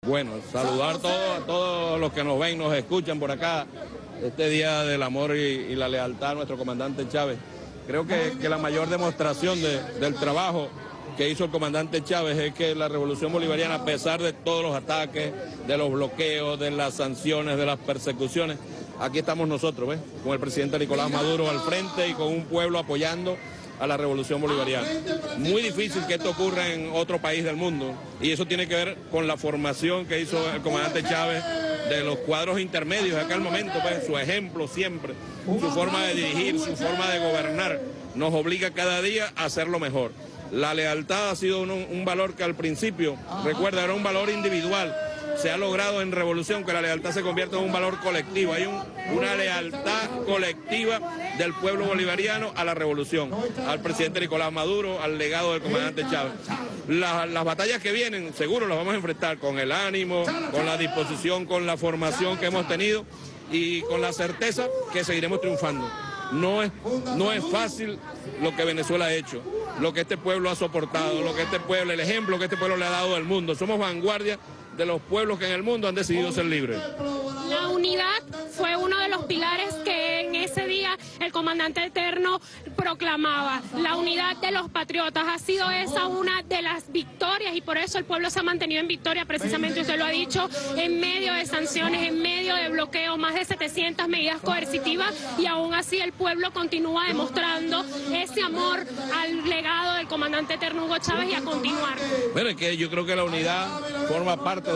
Bueno, saludar a todos los que nos ven, nos escuchan por acá, este día del amor y la lealtad a nuestro comandante Chávez. Creo que la mayor demostración del trabajo que hizo el comandante Chávez es que la revolución bolivariana, a pesar de todos los ataques, de los bloqueos, de las sanciones, de las persecuciones, aquí estamos nosotros, ¿ves? Con el presidente Nicolás Maduro al frente y con un pueblo apoyando a la revolución bolivariana. Muy difícil que esto ocurra en otro país del mundo, y eso tiene que ver con la formación que hizo el comandante Chávez de los cuadros intermedios de aquel momento, pues, su ejemplo siempre, su forma de dirigir, su forma de gobernar, nos obliga cada día a hacerlo mejor. La lealtad ha sido un valor que al principio, recuerda, era un valor individual. Se ha logrado en revolución que la lealtad se convierta en un valor colectivo. Hay una lealtad colectiva del pueblo bolivariano a la revolución, al presidente Nicolás Maduro, al legado del comandante Chávez. Las batallas que vienen, seguro las vamos a enfrentar con el ánimo, con la disposición, con la formación que hemos tenido y con la certeza que seguiremos triunfando. No es fácil lo que Venezuela ha hecho, lo que este pueblo ha soportado, lo que este pueblo, el ejemplo que este pueblo le ha dado al mundo. Somos vanguardia de los pueblos que en el mundo han decidido ser libres. La unidad fue uno de los pilares que en ese día el comandante eterno proclamaba. La unidad de los patriotas ha sido esa una de las victorias, y por eso el pueblo se ha mantenido en victoria, precisamente usted lo ha dicho, en medio de sanciones, en medio de bloqueo, más de 700 medidas coercitivas, y aún así el pueblo continúa demostrando ese amor al legado del comandante eterno Hugo Chávez y a continuar. Bueno, es que yo creo que la unidad forma parte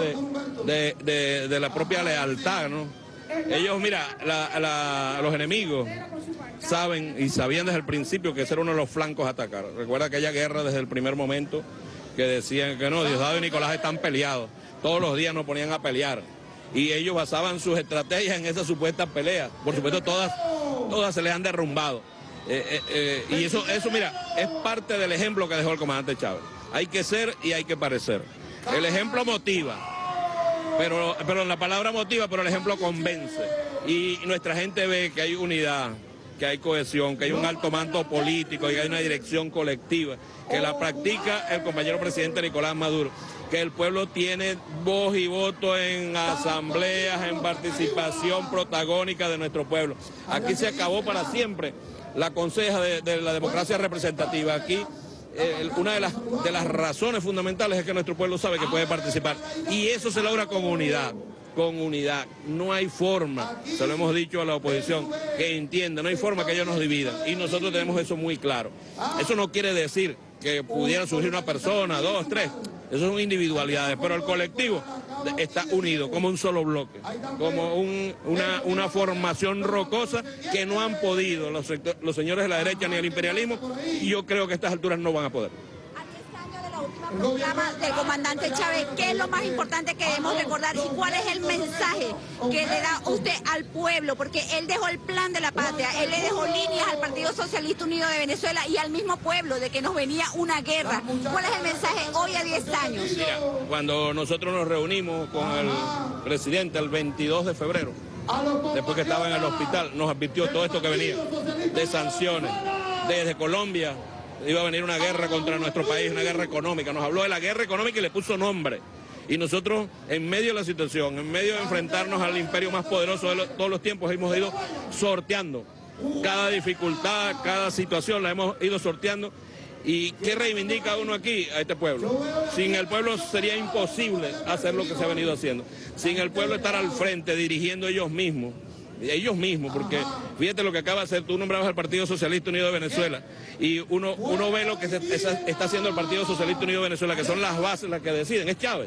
de la propia lealtad, ¿no? Ellos, mira, los enemigos saben y sabían desde el principio que ese era uno de los flancos a atacar. Recuerda aquella guerra desde el primer momento que decían que no, Diosdado y Nicolás están peleados. Todos los días nos ponían a pelear. Y ellos basaban sus estrategias en esas supuestas peleas. Por supuesto, todas se les han derrumbado. Y eso, mira, es parte del ejemplo que dejó el comandante Chávez. Hay que ser y hay que parecer. El ejemplo motiva, pero la palabra motiva, pero el ejemplo convence. Y nuestra gente ve que hay unidad, que hay cohesión, que hay un alto mando político y hay una dirección colectiva, que la practica el compañero presidente Nicolás Maduro, que el pueblo tiene voz y voto en asambleas, en participación protagónica de nuestro pueblo. Aquí se acabó para siempre la conseja de la democracia representativa. Aquí una de las razones fundamentales es que nuestro pueblo sabe que puede participar, y eso se logra con unidad. No hay forma, se lo hemos dicho a la oposición, que entienda, no hay forma que ellos nos dividan, y nosotros tenemos eso muy claro. Eso no quiere decir que pudiera surgir una persona, dos, tres, eso son individualidades, pero el colectivo está unido como un solo bloque, como una formación rocosa que no han podido los señores de la derecha ni el imperialismo, y yo creo que a estas alturas no van a poder. Proclama del comandante Chávez, ¿qué es lo más importante que debemos recordar y cuál es el mensaje que le da usted al pueblo? Porque él dejó el plan de la patria, él le dejó líneas al Partido Socialista Unido de Venezuela y al mismo pueblo de que nos venía una guerra. ¿Cuál es el mensaje hoy a 10 años? Mira, cuando nosotros nos reunimos con el presidente el 22 de febrero, después que estaba en el hospital, nos advirtió todo esto que venía, de sanciones, desde Colombia. Iba a venir una guerra contra nuestro país, una guerra económica. Nos habló de la guerra económica y le puso nombre. Y nosotros, en medio de la situación, en medio de enfrentarnos al imperio más poderoso de todos los tiempos, hemos ido sorteando cada dificultad, cada situación, la hemos ido sorteando. ¿Y qué reivindica uno aquí a este pueblo? Sin el pueblo sería imposible hacer lo que se ha venido haciendo. Sin el pueblo estar al frente, dirigiendo ellos mismos, porque fíjate lo que acaba de hacer, tú nombrabas al Partido Socialista Unido de Venezuela, y uno ve lo que está haciendo el Partido Socialista Unido de Venezuela, que son las bases las que deciden, es Chávez,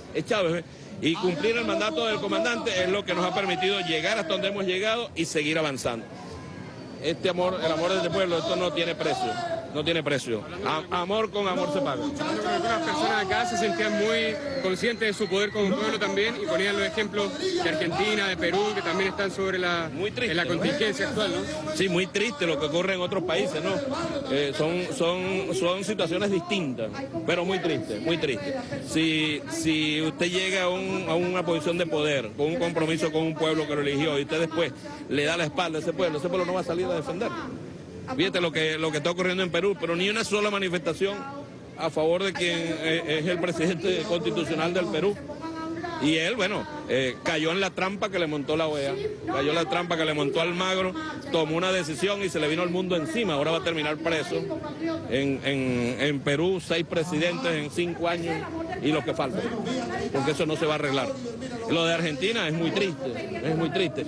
y cumplir el mandato del comandante es lo que nos ha permitido llegar hasta donde hemos llegado y seguir avanzando. Este amor, el amor de este pueblo, esto no tiene precio, amor con amor se paga. Algunas personas acá se sentían muy conscientes de su poder como pueblo también y ponían los ejemplos de Argentina, de Perú, que también están sobre en la contingencia actual, ¿no? Sí, muy triste lo que ocurre en otros países, ¿no? Son situaciones distintas, pero muy triste, muy triste. Si usted llega a una posición de poder, con un compromiso con un pueblo que lo eligió, y usted después le da la espalda a ese pueblo no va a salir a defender. Fíjate lo que está ocurriendo en Perú, pero ni una sola manifestación a favor de quien es el presidente constitucional del Perú. Y él, bueno, cayó en la trampa que le montó la OEA, cayó en la trampa que le montó Almagro, tomó una decisión y se le vino el mundo encima. Ahora va a terminar preso. En Perú, 6 presidentes en 5 años y lo que falta, porque eso no se va a arreglar. Lo de Argentina es muy triste, es muy triste.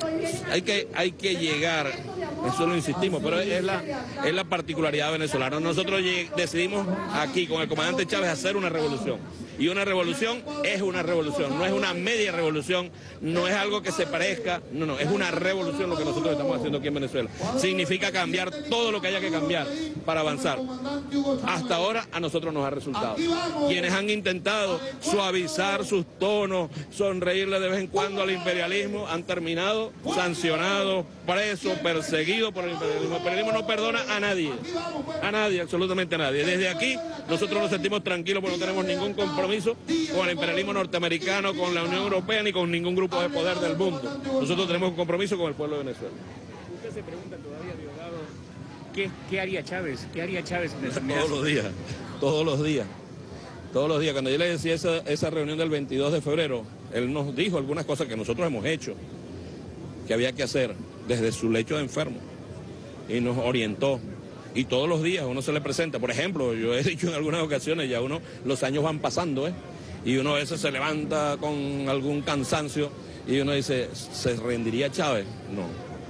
Hay que llegar, eso lo insistimos, pero es la particularidad venezolana. Nosotros decidimos aquí con el comandante Chávez hacer una revolución. Y una revolución es una revolución, no es una media revolución, no es algo que se parezca, no, es una revolución lo que nosotros estamos haciendo aquí en Venezuela. Significa cambiar todo lo que haya que cambiar para avanzar. Hasta ahora a nosotros nos ha resultado. Quienes han intentado suavizar sus tonos, sonreírle de vez en cuando al imperialismo, han terminado sancionados, presos, perseguidos por el imperialismo. El imperialismo no perdona a nadie, absolutamente a nadie. Desde aquí nosotros nos sentimos tranquilos porque no tenemos ningún compromiso con el imperialismo norteamericano, con la Unión Europea ni con ningún grupo de poder del mundo. Nosotros tenemos un compromiso con el pueblo de Venezuela. ¿Usted se pregunta todavía, Diosdado, qué haría Chávez? ¿Qué haría Chávez en esa Todos los días, todos los días. Todos los días. Cuando yo le decía esa reunión del 22 de febrero, él nos dijo algunas cosas que nosotros hemos hecho, que había que hacer desde su lecho de enfermo, y nos orientó. Y todos los días uno se le presenta. Por ejemplo, yo he dicho en algunas ocasiones, ya los años van pasando, y uno a veces se levanta con algún cansancio y uno dice, ¿se rendiría Chávez? No,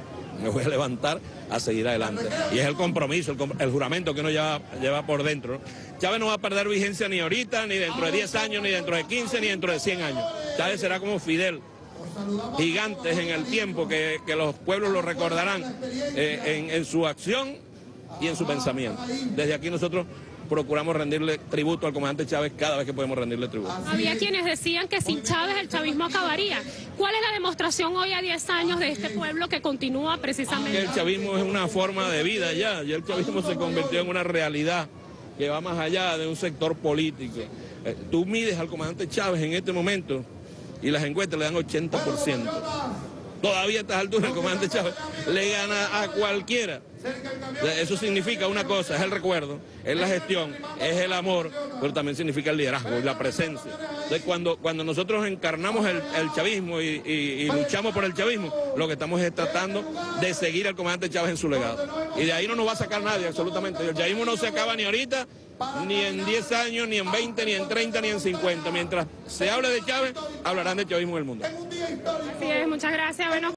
me voy a levantar a seguir adelante. Y es el compromiso, el juramento que uno lleva por dentro, ¿no? Chávez no va a perder vigencia ni ahorita, ni dentro de 10 años, ni dentro de 15, ni dentro de 100 años. Chávez será como Fidel, gigantes en el tiempo que los pueblos lo recordarán en su acción y en su pensamiento. Desde aquí nosotros procuramos rendirle tributo al comandante Chávez cada vez que podemos rendirle tributo. Había quienes decían que sin Chávez el chavismo acabaría. ¿Cuál es la demostración hoy a 10 años de este pueblo que continúa precisamente? Que el chavismo es una forma de vida ya el chavismo se convirtió en una realidad que va más allá de un sector político. Tú mides al comandante Chávez en este momento y las encuestas le dan 80%. Todavía a estas alturas el comandante Chávez le gana a cualquiera. Eso significa una cosa, es el recuerdo, es la gestión, es el amor, pero también significa el liderazgo, la presencia. Entonces cuando nosotros encarnamos el chavismo y luchamos por el chavismo, lo que estamos es tratando de seguir al comandante Chávez en su legado. Y de ahí no nos va a sacar nadie, absolutamente. El chavismo no se acaba ni ahorita, ni en 10 años, ni en 20, ni en 30, ni en 50. Mientras se hable de Chávez, hablarán de chavismo en el mundo. Así es, muchas gracias. Bueno.